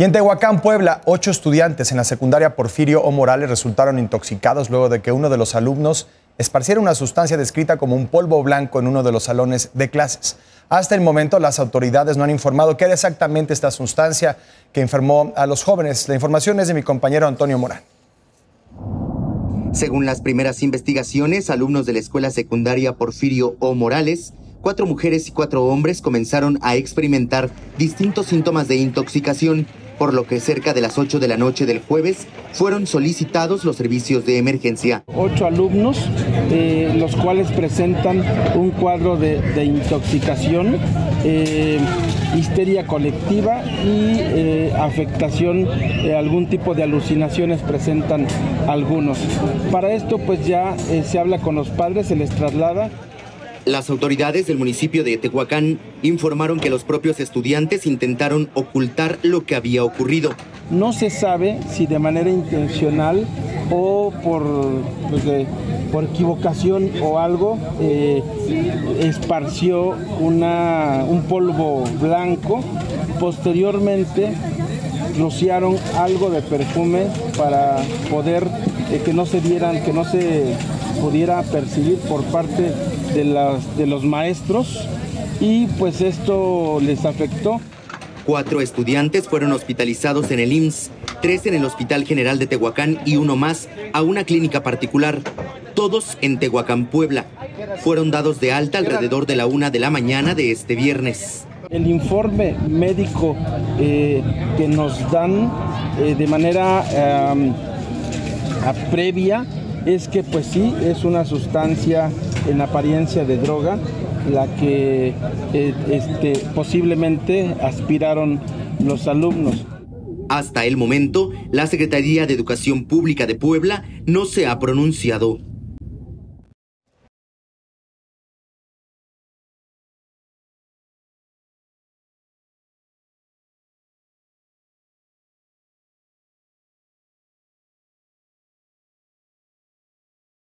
Y en Tehuacán, Puebla, 8 estudiantes en la secundaria Porfirio O. Morales resultaron intoxicados luego de que uno de los alumnos esparciera una sustancia descrita como un polvo blanco en uno de los salones de clases. Hasta el momento, las autoridades no han informado qué era exactamente esta sustancia que enfermó a los jóvenes. La información es de mi compañero Antonio Morán. Según las primeras investigaciones, alumnos de la escuela secundaria Porfirio O. Morales, 4 mujeres y 4 hombres comenzaron a experimentar distintos síntomas de intoxicación, por lo que cerca de las 8 de la noche del jueves fueron solicitados los servicios de emergencia. 8 alumnos, los cuales presentan un cuadro de intoxicación, histeria colectiva y afectación, algún tipo de alucinaciones presentan algunos. Para esto pues ya se habla con los padres, se les traslada. Las autoridades del municipio de Tehuacán informaron que los propios estudiantes intentaron ocultar lo que había ocurrido. No se sabe si de manera intencional o por equivocación o algo esparció un polvo blanco. Posteriormente rociaron algo de perfume para poder que no se pudiera percibir por parte de los maestros, y pues esto les afectó. 4 estudiantes fueron hospitalizados en el IMSS, 3 en el Hospital General de Tehuacán y 1 más a una clínica particular, todos en Tehuacán, Puebla. Fueron dados de alta alrededor de la 1 de la mañana de este viernes. El informe médico que nos dan de manera previa es que pues sí, es una sustancia en apariencia de droga la que posiblemente aspiraron los alumnos. Hasta el momento, la Secretaría de Educación Pública de Puebla no se ha pronunciado.